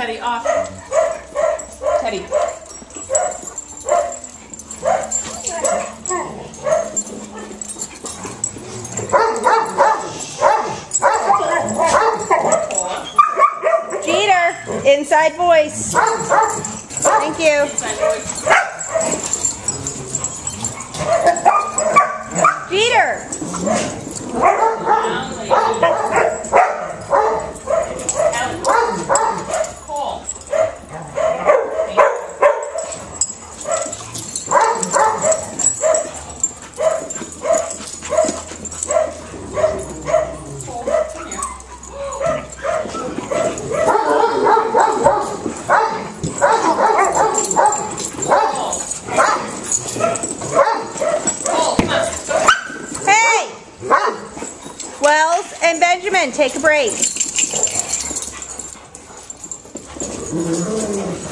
Teddy, off. Teddy. Jeter, inside voice. Thank you. Jeter. Hey! Wells and Benjamin, take a break.